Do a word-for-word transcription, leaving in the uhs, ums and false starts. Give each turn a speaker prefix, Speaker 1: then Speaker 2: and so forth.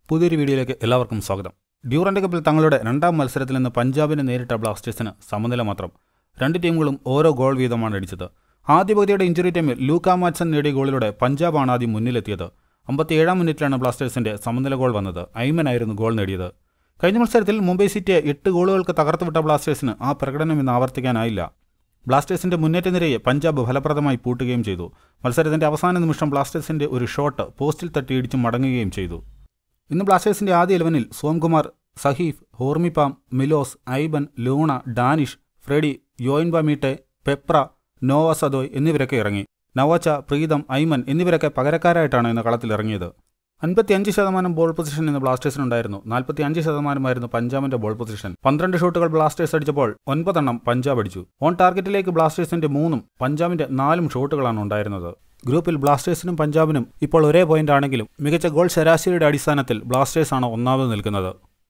Speaker 1: പുതിയൊരു വീഡിയോയിലേക്ക് എല്ലാവർക്കും സ്വാഗതം. ഡ്യൂറന്റ് കപ്പിൽ തങ്ങളുടെ രണ്ടാം മത്സരത്തിൽ നിന്ന് പഞ്ചാബിനെ നേരിട്ട ബ്ലാസ്റ്റേഴ്സിന് സമനില മാത്രം. രണ്ട് ടീമുകളും ഓരോ ഗോൾ വീതമാണ് അടിച്ചത്. ആദ്യ പകുതിയുടെ ഇഞ്ചുറി ടൈമിൽ ലൂക്ക മാറ്റ്സൺ നേടിയ ഗോളിലൂടെ പഞ്ചാബാണ് ആദ്യം മുന്നിലെത്തിയത്. അമ്പത്തിയേഴാം മിനിറ്റിലാണ് ബ്ലാസ്റ്റേഴ്സിന്റെ സമനില ഗോൾ വന്നത്. ഐമൻ ആയിരുന്നു ഗോൾ നേടിയത്. കഴിഞ്ഞ മത്സരത്തിൽ മുംബൈ സിറ്റിയെ എട്ട് ഗോളുകൾക്ക് തകർത്തുവിട്ട ബ്ലാസ്റ്റേഴ്സിന് ആ പ്രകടനം ഇന്ന് ആവർത്തിക്കാനായില്ല. ബ്ലാസ്റ്റേഴ്സിന്റെ മുന്നേറ്റ നിരയെ പഞ്ചാബ് ഫലപ്രദമായി പൂട്ടുകയും ചെയ്തു. മത്സരത്തിന്റെ അവസാന നിമിഷം ബ്ലാസ്റ്റേഴ്സിന്റെ ഒരു ഷോട്ട് പോസ്റ്റിൽ തട്ടിയിടിച്ച് മടങ്ങുകയും ചെയ്തു. ഇന്ന് ബ്ലാസ്റ്റേഴ്സിന്റെ ആദ്യ ഇലവനിൽ Somkumar, Saheef, Hormipam, Milos, Aiban, Luna, Danish, Freddy, Yoihenba Meitei, Peprah, Noah Sadaoui എന്നിവരൊക്കെ ഇറങ്ങി. നവാച്ച, പ്രീതം, ഐമൻ എന്നിവരൊക്കെ പകരക്കാരായിട്ടാണ് ഇന്ന് കളത്തിലിറങ്ങിയത്. അൻപത്തിയഞ്ച് ശതമാനം ബോൾ പൊസിഷൻ ഇന്ന് ബ്ലാസ്റ്റേഴ്സിനുണ്ടായിരുന്നു. നാൽപ്പത്തി അഞ്ച് ശതമാനമായിരുന്നു പഞ്ചാബിന്റെ ബോൾ പൊസിഷൻ. പന്ത്രണ്ട് ഷോട്ടുകൾ ബ്ലാസ്റ്റേഴ്സ് അടിച്ചപ്പോൾ ഒൻപതെണ്ണം പഞ്ചാബ് അടിച്ചു. ഓൺ ടാർഗറ്റിലേക്ക് ബ്ലാസ്റ്റേഴ്സിന്റെ മൂന്നും പഞ്ചാബിന്റെ നാലും ഷോട്ടുകളാണ് ഉണ്ടായിരുന്നത്. ഗ്രൂപ്പിൽ ബ്ലാസ്റ്റേഴ്സിനും പഞ്ചാബിനും ഇപ്പോൾ ഒരേ പോയിന്റ് ആണെങ്കിലും മികച്ച ഗോൾ ശരാശരിയുടെ അടിസ്ഥാനത്തിൽ ബ്ലാസ്റ്റേഴ്സാണ് ഒന്നാമത് നിൽക്കുന്നത്.